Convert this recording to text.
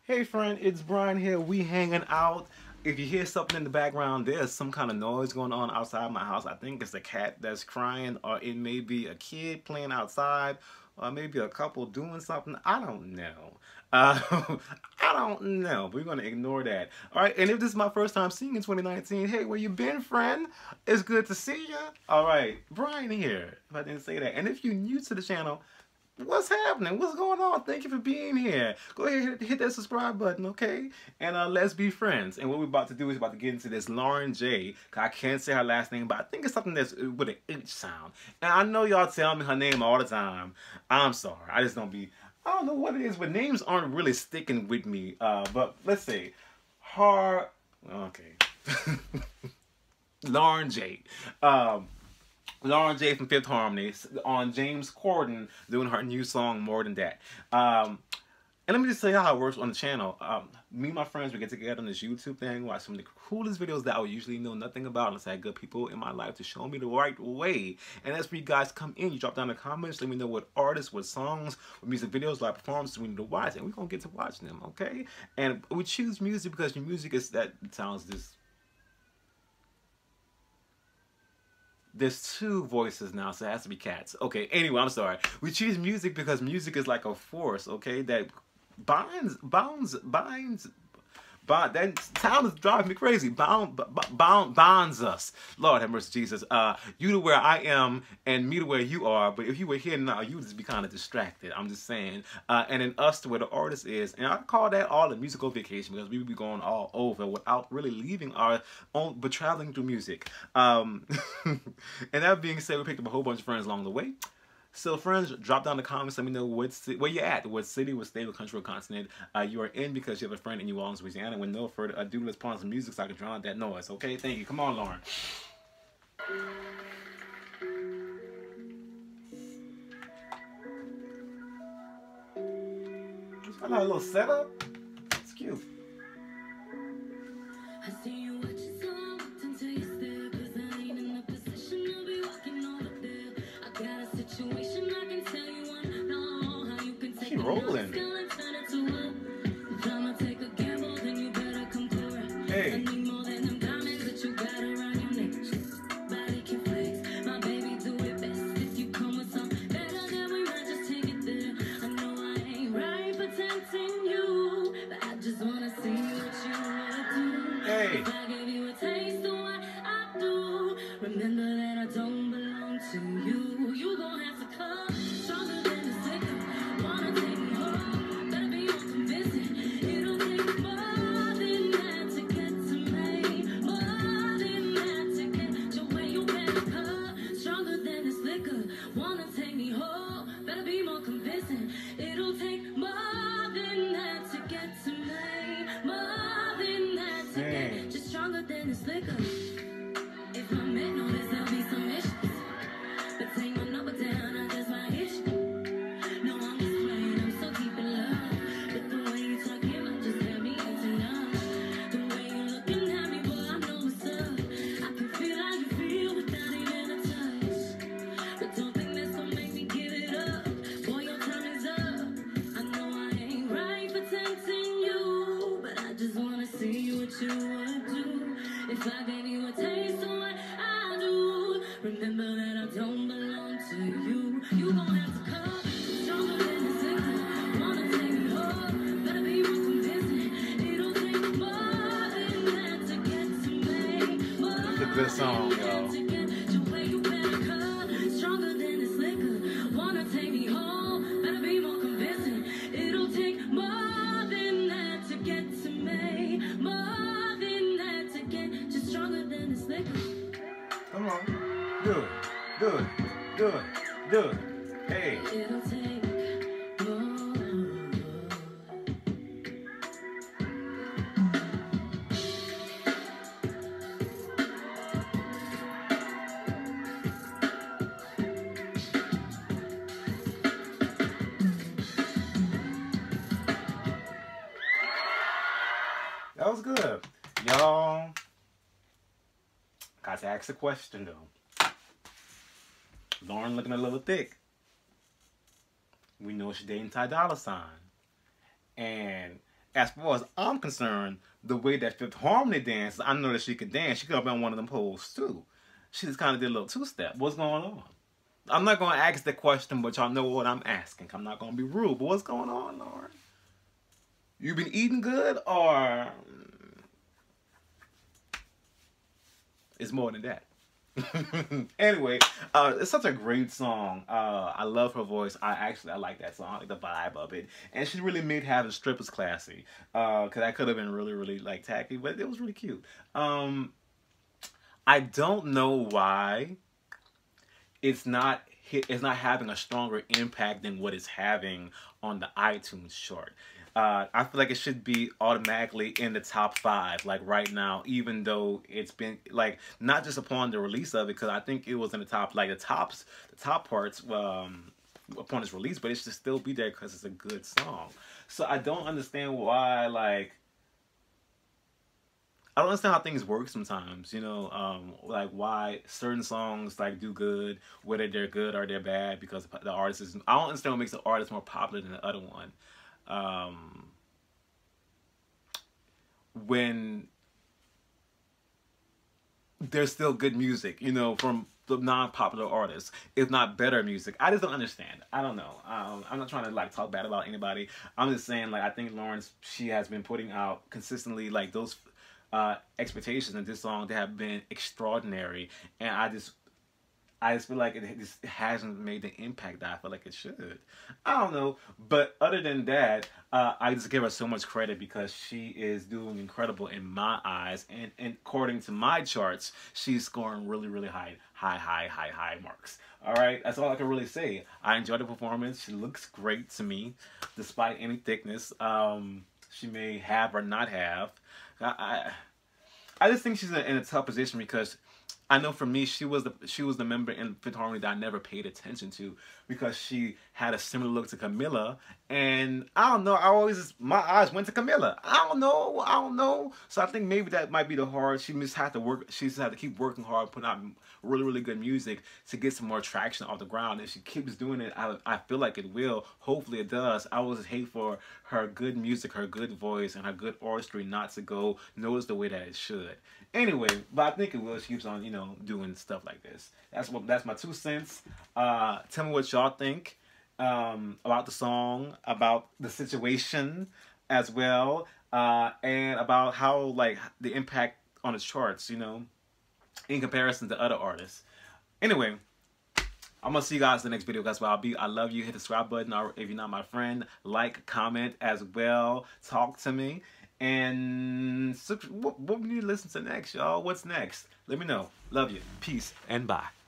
Hey friend, it's Brian here. We hanging out. If you hear something in the background, there's some kind of noise going on outside my house. I think it's a cat that's crying, or it may be a kid playing outside, or maybe a couple doing something. I don't know. Uh, I don't know. We're gonna ignore that. All right. And if this is my first time seeing you in 2019, hey, where you been, friend? It's good to see you. All right, Brian here. If I didn't say that, and if you're new to the channel, what's happening? What's going on? Thank you for being here. Go ahead, hit that subscribe button, okay? And let's be friends. And what we're about to do is about to get into this Lauren J. I can't say her last name, but I think it's something that's with an H sound. And I know y'all tell me her name all the time. I'm sorry. I just don't be... I don't know what it is, but names aren't really sticking with me. But let's see. Okay. Lauren J. Lauren J from Fifth Harmony on James Corden doing her new song More Than That. And let me just tell you how it works on the channel. Me and my friends, we get together on this YouTube thing, watch some of the coolest videos that I would usually know nothing about unless I had good people in my life to show me the right way. And that's where you guys come in. You drop down in the comments, let me know what artists, what songs, what music videos, like performances we need to watch, and we're going to get to watch them, okay? And we choose music because your music is that sounds this... There's two voices now, so it has to be cats. Okay, anyway, I'm sorry. We choose music because music is like a force, okay, that that sound is driving me crazy. Bonds us. Lord have mercy, Jesus. You to where I am and me to where you are. But if you were here now, you would just be kind of distracted. I'm just saying. And then us to where the artist is. And I call that all a musical vacation because we would be going all over without really leaving our own, but traveling through music. And that being said, we picked up a whole bunch of friends along the way. So friends, drop down in the comments. Let me know where you're at, what city, what state, what country, or continent you are in, because you have a friend in New Orleans, Louisiana. With no further ado, let's put on some music so I can drown out that noise. Okay, thank you. Come on, Lauren. I got a little setup. It's cute. I see you watching, so I looked into your stare, 'cause I ain't in the position to be walking over there. I got a situation I can tell you on. Know how you can take rolling. Trying to take a gamble, then you better come correct. Hey. I need more than them diamonds that you got around your neck. Body can flex, my baby do it best. If you come with some better, then we might just take it there. I know I ain't right for tempting you, but I just wanna see what you would do. Hey. If I gave you a taste of what I do, remember that I don't belong to you. You gon' have to come stronger than the sicker. Wanna take me home, better be more convincing. It'll take more than that to get to me. More than that to get to where you better come stronger than this liquor. Wanna take me home, better be more convincing. It'll take more than that to get to me. More than that to get just stronger than this liquor. If I make notice, there'll be some issues. But take my number down, I just might hit you. No, I'm just playing, I'm so deep in love. But the way you talking, I just got me into love. The way you looking at me, boy, I know what's up. I can feel how you feel without even a touch. But don't think that's gonna make me give it up. Boy, your time is up. I know I ain't right for tempting you, but I just wanna see what you would do. If I gave you a taste of what I do, remember that I don't belong to you. You gon' have to come stronger than the sicker. Wanna take me home, better be more convincing. It'll take more than that to get to me. That's a good song, y'all. Stronger than this liquor. Wanna take me home, better be more convincing. It'll take more than that to get to me. More than that to get just stronger than this liquor. Come on. Do it. Do it. Do it. Do it. Hey. It'll take more. That was good. Y'all, got to ask a question though. Lauren looking a little thick. We know she's dating Ty Dolla $ign. And as far as I'm concerned, the way that Fifth Harmony dances, I know that she could dance. She could have been on one of them poles too. She just kind of did a little two-step. What's going on? I'm not going to ask the question, but y'all know what I'm asking. I'm not going to be rude, but what's going on, Lauren? You been eating good, or it's more than that? Anyway, it's such a great song. I love her voice. I like that song. I like the vibe of it, and she really made having strippers classy. Cause that could have been really, really like tacky, but it was really cute. I don't know why it's not having a stronger impact than what it's having on the iTunes chart. I feel like it should be automatically in the top 5, like right now, even though it's been like not just upon the release of it, because I think it was in the top, like the top parts upon its release, but it should still be there because it's a good song. So I don't understand why, like, I don't understand how things work sometimes, you know, like why certain songs like do good, whether they're good or they're bad, because the artist is. I don't understand what makes the artist more popular than the other one. When there's still good music, you know, from the non-popular artists, if not better music. I just don't understand. I don't know. I'm not trying to like talk bad about anybody. I'm just saying, like, I think Lawrence, she has been putting out consistently like those expectations in this song that have been extraordinary, and I just feel like it just hasn't made the impact that I feel like it should. I don't know. But other than that, I just give her so much credit because she is doing incredible in my eyes. And according to my charts, she's scoring really, really high marks. All right? That's all I can really say. I enjoyed the performance. She looks great to me, despite any thickness she may have or not have. I just think she's in a tough position because I know for me, she was the member in Fifth Harmony that I never paid attention to because she had a similar look to Camilla, and I don't know. My eyes went to Camilla. I don't know. So I think maybe that might be the hard. She just had to work. She just had to keep working hard, putting out really, really good music to get some more traction off the ground. And she keeps doing it. I feel like it will. Hopefully it does. I always hate for her good music, her good voice, and her good artistry not to go notice the way that it should. Anyway, but I think it will. She keeps on, you know, doing stuff like this. That's my 2 cents. Tell me what y'all think about the song, about the situation as well, and about how like the impact on the charts, you know, in comparison to other artists. Anyway, I'm gonna see you guys in the next video. That's where I'll be. I love you. Hit the subscribe button, or if you're not my friend, like, comment as well. Talk to me. And what we need to listen to next, y'all? What's next? Let me know. Love you. Peace and bye.